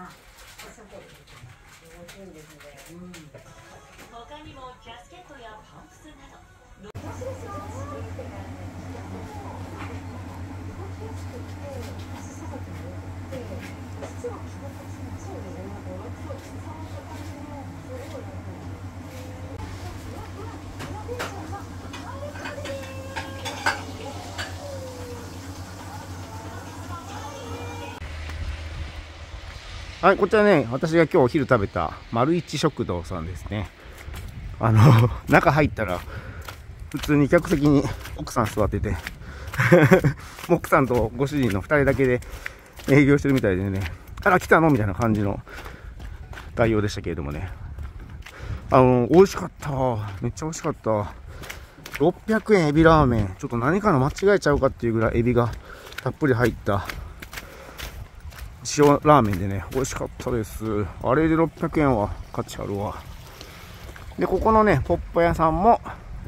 他にもキャスケットやパンプスなど。 はい、こちらね、私が今日お昼食べた丸一食堂さんですね。中入ったら、普通に客席に奥さん座ってて、奥さんとご主人の2人だけで営業してるみたいでね、あら、来たのみたいな感じの対応でしたけれどもね。美味しかった。めっちゃ美味しかった。600円エビラーメン。ちょっと何かの間違えちゃうかっていうぐらいエビがたっぷり入った塩ラーメンでね、美味しかったです。あれで600円は価値あるわ。で、ここのね、ポッポ屋さんも、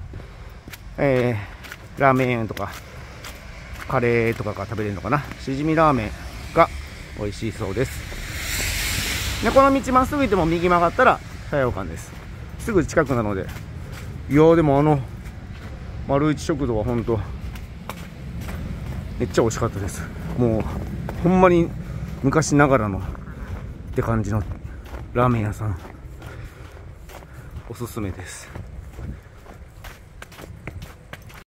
ラーメンとか、カレーとかが食べれるのかな。しじみラーメンが美味しいそうです。で、この道まっすぐ行っても右曲がったら、さやおかんです。すぐ近くなので。いやー、でも丸一食堂はほんと、めっちゃ美味しかったです。もう、ほんまに、昔ながらのって感じのラーメン屋さんおすすめです。